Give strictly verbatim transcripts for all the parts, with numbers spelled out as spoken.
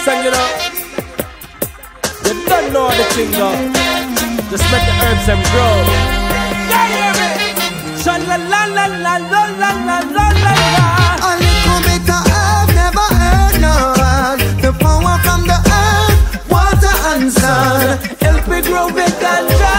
Kingston, you know. You don't know the thing though. Just let the herbs them grow. Yeah, hear me? Sha la la la la la la la la la. A little bit of herb never hurt no one. The power from the earth, water and sun. Help me grow big ganja.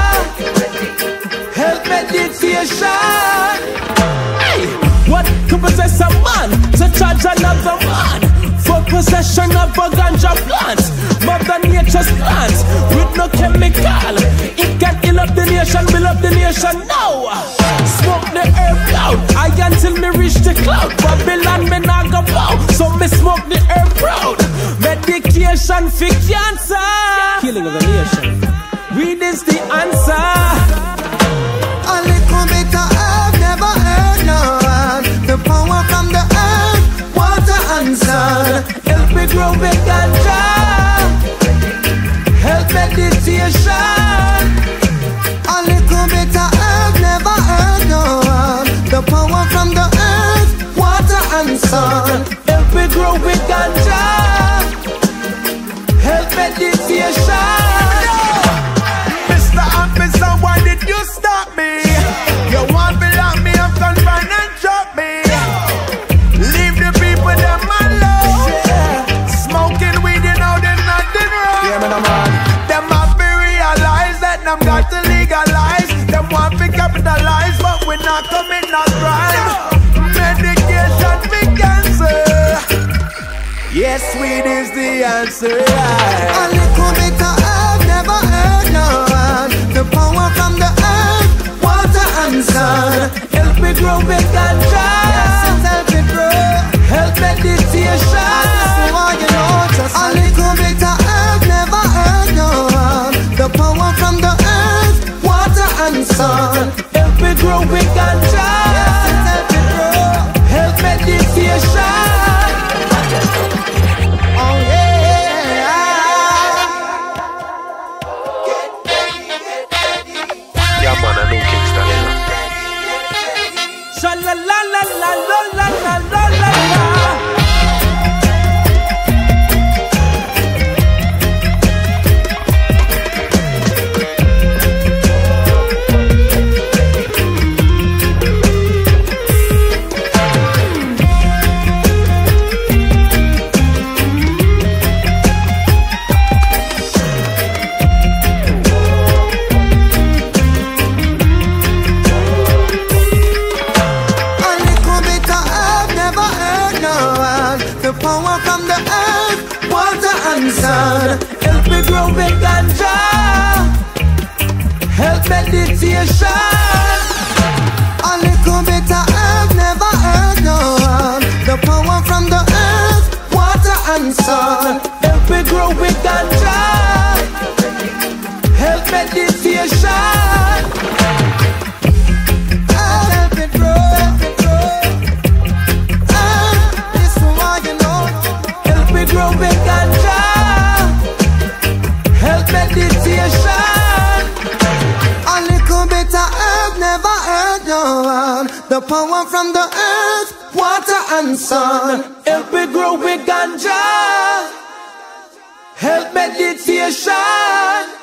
Help meditation. Hey, what to possess a man? To charge another man. For possession of a ganja plant. Mother Nature's plant. With no chemical. It can heal up the nation, build up the nation now. Smoke the herb out. I until me reach the cloud. Babylon me not go bow. So me smoke the herb proud. Medication for cancer. Killing of the nation. Weed is the answer. A little bit of herb never hurt no one. The power from the earth, water and sun. Help me grow big ganja. Help meditation. A little bit of herb never hurt no one. The power from the earth, water and sun. Help me grow big ganja. Help meditation. Mister Officer, why did you stop me? You want to lock me up, confine and drop me. Leave the people them alone. Smoking weed, you know there's nothing wrong. Yeah, man, man. Them have to realize that them got to legalize. Them want to capitalize, but we not commit no crime. Medication for cancer. Yes, weed is the answer. A little bit of herb never hurt no one. The power from the earth, water and sun. Help me grow big ganja. Yes, help it grow. Help meditation. So all you know, just a little bit of herb never hurt no one. The power from the earth, water and sun. Help me grow big ganja. Yes, help it grow. Help meditation. Oh yeah. Yeah, man, I know Kingston, you know. Sha la la la la la la la la la. Power from the earth, water and sun. Help me grow big ganja. Help meditation. A little bit of herb never hurt no one. The power from the earth, water and sun. Help me grow big ganja. Help meditation. Help it grow, help it grow. Grow big ganja. Help meditation. A little bit of herb never hurt no one. The power from the earth, water and sun. Help me grow big ganja. Help meditation.